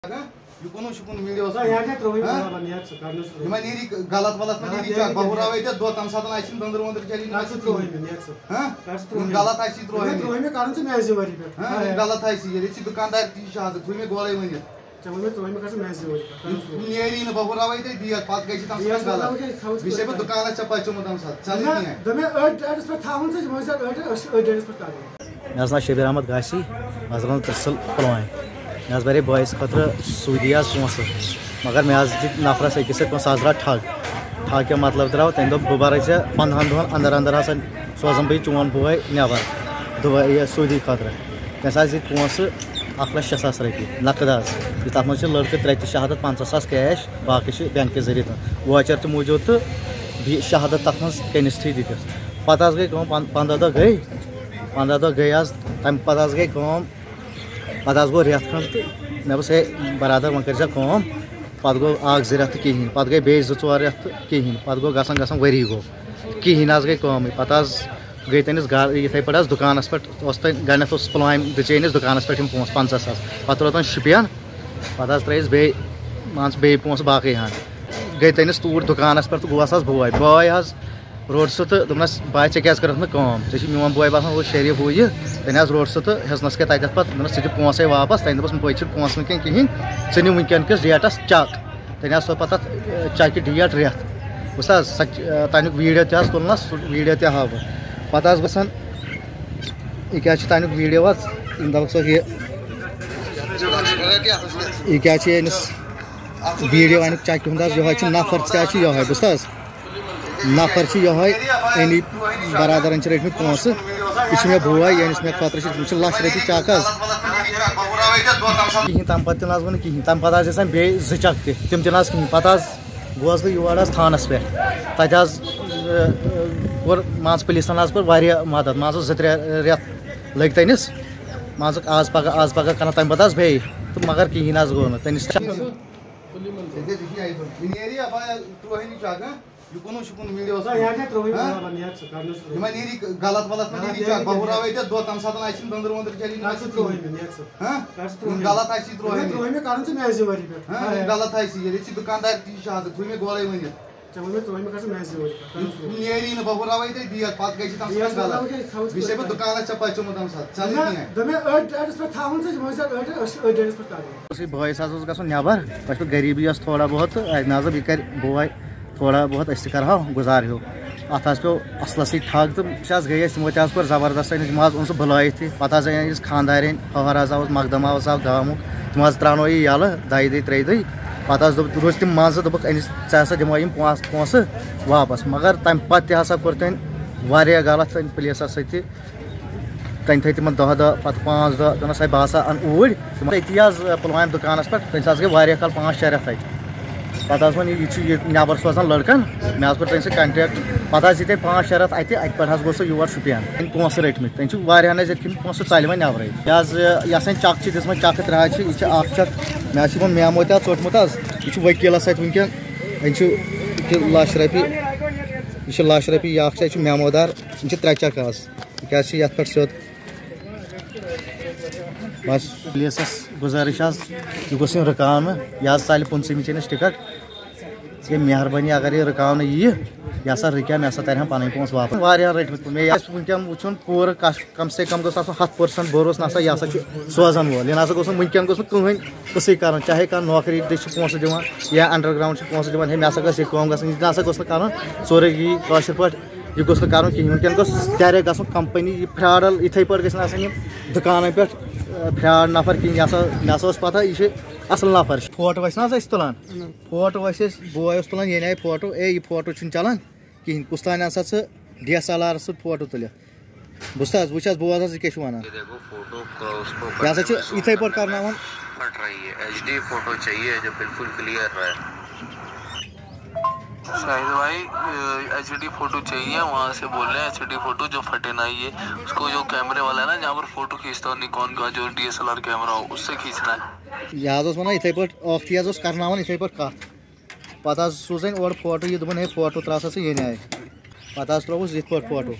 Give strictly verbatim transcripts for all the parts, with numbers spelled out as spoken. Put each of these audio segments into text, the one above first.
Yukunu şukunu videosu. Yuma niri galat valat mı niri çak. Bahura ve de do tam satın açın döndür döndür gelin. Kaçtı troy mi niyetsi? Ha? Galat açı troy mi? Troy mi karınca mezi var ibe. Ha? Galat açı yeri çi dukandar ki şahı. Troy mi golay mı niyet? Çamur mi troy mi karınca mezi var ibe. Niri ne bahura ve de diğer pat geçi tam satın galat. Bir şey bu dukana çapa çamur tam sat. Çalı niye? Deme öd öd ispat tağın se moysa öd öd öd ispat kaldı. Nazar Şebir Ahmet Gasi, Nazarın Tırsil Pulvay. Nazbari boys खतरा सूदियास पोंसे मगर मैं आज नफरा से किसे को साजरा ठग ठग के मतलब दराव तेंदो बुबारे से पंद्रह दोन अंदर अंदर हसन सोजम भी चुन बुए नेवर दुबई ये सूदी खतरा कैसा जी पोंसे अखला शसास रखी नकदास इस तक मुझे लड़के त्रेती शहादत पाँच सास कैश बाकी से बैंक के जरिए वाचर तो मौजूद तो भी शहादत तक मुझ कैनिस्ट्री दी थी पता गई कौन पंद्रह दो गई पंद्रह दो गई आज तम पता गई कौन पता गो रेत खन मे बस बरदर वन कर कम पत गो अख जो रेत कहें पत गई बे जो ोर रेत कहें पत गो गसन गसन वरी गो कहें गई कम पत गई तनिस गर इथे पे दुकानस पे गडनथ पुलवाम दिचे अनिस दुकानस पे पोस पंचाह सास पत रोतन शुपियन पत त्रेस बे मान बे पोस बाकी हाँ गई तनिस तूर दुकानस पे तो गोस बोय बोय रोड सह तो दोपनस बाय ऐ क्या कर कम ऐ मोन बोय बसान वो शरीफ हु यह तन रोड सह तो हेसनस के तक पे दोपनस चे पोसे वापस तन दोपस पे पोस वन कहें चे नी वनकन किस डेटस चक तन सो पे चक डेट रेत बस तक वीडियो तह तुलनस वीडियो तह हाव पे गसान यह क्या तक वीडियो दप सो यह क्या वीडियो अन चक हूँ यह नफर क्या यह बस नफर अनी बरदर रटम पोस यह मे बोय यानी मे खतर लच रपी चक कहें तम पे वन कहें तम पे बे जो चक तम कहें पे गोस बह योर थानस पे तत कोर मान पुलिसन कोर मदद मान जो त्रे रेत लग तनिस मान आज पगह आज पगह कर तम पे बे तो मगर कहें गो तनिस Yukunu şukunu videosu. Yuma niri galat valat mı niri çak. Bahura ve de do tam satın açın döndür döndür gelin. Kaçtı troy mi niyetsi? Ha? Galat açı troy mi? Troy mi karınca mezi var ibe. Ha? Galat açı yeri çi dukandar ki şahı. Troy mi golay mı niyet? Çamur mi troy mi karınca mezi var ibe. Niri ne bahura ve de diğer pat geçi tam satın galat. Bir şey bu dukana çapa çamur tam sat. Çalı niye? Deme öd öd ispat tağın se moysa öd öd öd ispat kaldı. उसी boy साथ गो नबर पे गरीबी थोड़ा बहुत नाजब यह कर boy थोड़ा बहुत अस कर गुजार हो अत पे असलस ठग तो गई तमो तोर जबरदस्त अनिस मज ओन सह बुलात पे अनिस खानदारन हर आव मकदम आव गामुक तम त्रो यह यल दई दी त्रे दी पे रोज तम मज दोपक अनिस ऐसा दिमो यम पोस वापस मगर तम पे हसा कोर तन वारिया गलत पुलिस सत तन थ तम दह दह पे पाँच दह दोन सा बह अन ऊर अती पुलवाम दुकानस पे तम गई वारिया कल पाँच शे रेत पे वन यह नबर सोजान लड़कन मे कोर तम सह कंटेक्ट पे ये पाँच शे रेत अत पे गो सह योर शुपियन तम पोस रटमित तम वारिया जरिए पोस चल वन नबर यह चक दिस चक त्रा यह चक मे वो मेमो तथ चोटमुत यह वकीलस सत वनकन लच रपी यह लच रपी यह मेमोदार यह त्रे चक आज क्या पे सोद बस पुलिस गुजारिश यह गोस रुकान यह चल पंचमी चनिस टिकट ये मेहरबानी अगर यह रुकान यह यह हसा रुक मे हसा तरह पन पोस वापस वारिया रटमित मे वनकन वुन पूर कम से कम गोस हथ परसेंट भरोस ना यह हसा सोजान वोल यह ना गोस वनकन गोस कहें कसी कर चाहे कह नौकरी पोस दिवान या अंडरग्राउंड पोस दिवान हे मे हसा गस कम गसन यह ना गोस कर सोरे यी कशर पे यह गोस कर कहें वनकन गोस डायरेक्ट गसन कंपनी फ्रॉडल इथे पे गम दुकान पे फ्रॉड नफर कहें यह मे हसा पता यह असल नफर फोटो ना तुलान फोटो बोय तुलान ये आए फोटो ए यह फोटो चलान कहें कुछ तान सा डी एस एल आर सह फोटो तुल बुस वुच बोज यह क्या वन यह हसा इथे पे कर एचडी फोटो चाहिए जो बिल्कुल क्लियर रहे शाहिद भाई एचडी फोटो चाहिए वहाँ से बोल रहे हैं एचडी फोटो जो फटे ना ये उसको जो कैमरे वाला है ना जहाँ पर फोटो खींचता हो निकॉन का जो डीएसएलआर कैमरा हो उससे खींचना है यह वन इथे पे कर इथे पे कत पे सूजन और फोटो यह दोपन फोटो त्रा सा ये आए पे त्रोस ये फोटो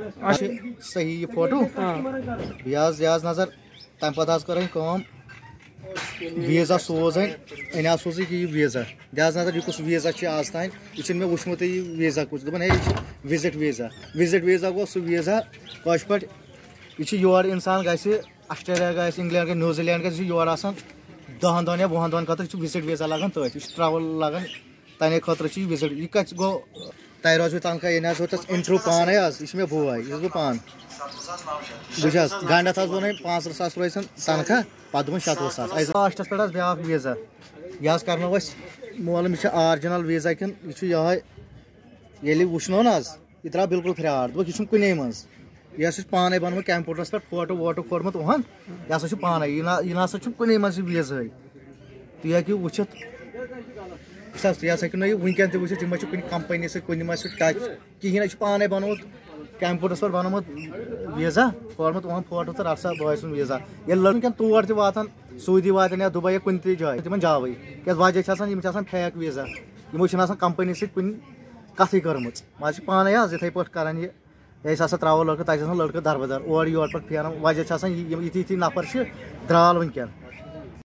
सही यह फोटो यह नजर तम पे कर ویزا سوزان ان سوز یہ ویزا دہذ نظر یہ کس ویزا آز تین یہ مے وچمت یہ ویزا کس دپان ہے یہ وزٹ ویزا وزٹ ویزا گو سہ ویزا کش پہ یہ یور انسان گھِ آسٹریلیا گھِ انگلینڈ گھِ نیوزی لینڈ گھِ یور آسان دہن دہن یا وُہن دہن خاطر وزٹ ویزا لگان تھی یہ ٹریول لگان تمے خاطر یہ وزٹ یہ کت گو تہ روز تنخواہ یہ حظ ووت انٹرویو پانے حظ یہ بوے یہ بہ پان بہت گنڈت حظ ووٚن پانٛژھ تٕرٛہ ساس روزن تنخواہ پتہٕ دوٚپُن شَتوُہ ساس لاسٹس پٮ۪ٹھ حظ بیٛاکھ ویٖزا یہِ حظ کرنو أسۍ معلوم یہِ چھا آرجنل ویٖزا کِنہٕ یہِ چھُ یِہوے ییٚلہِ وٕچھنو نہ حظ یہِ درٛاو بالکل فراڈ دوٚپُکھ یہِ چھُنہٕ کُنے منٛز یہِ ہسا چھُ پانے بنومُت کمپیوٗٹرس پٮ۪ٹھ فوٹو ووٹو کھولمُت اُہُنٛد یہِ ہسا چھُ پانے یہِ نہ یہِ نہ ہسا چھُنہٕ کُنے منٛز یہِ ویٖزاہٕے تُہۍ ہیٚکِو وٕچھِتھ وٕچھ حظ تُہۍ ہسا ہیٚکِو نہٕ یہِ وٕنکیٚن تہِ وٕچھِتھ یہِ ما چھُ کُنہِ کمپنی سۭتۍ کُنہِ ما سۭتۍ ٹچ کِہیٖنۍ یہِ چھُ پانے بنومُت کمپیوٗٹرس پٮ۪ٹھ بنومُت ویٖزا کھولمُت اُہُنٛد فوٹو تہٕ رٹ سا بٲے سُنٛد ویٖزا ییٚلہِ لڑکن تور تہِ واتان سعوٗدی واتن یا دُبے یا کُنہِ تہِ جایہِ تِمن جاوٕے کیٛازِ وجہ چھِ آسان یِم چھِ آسان فیک ویٖزا یِمو چھِنہٕ آسان کمپنی سۭتۍ کُنہِ کتھٕے کٔرمٕژ مان چھِ پانے حظ یِتھٕے پٲٹھۍ کران یہِ أسۍ ہسا تراوو لڑکہٕ تتہِ چھِ آسان لڑکہٕ دربدر اورٕ یورٕ پٮ۪ٹھ پھیران وجہ چھِ آسان یِتھی یِتھی نفر چھِ درال وٕنکیٚن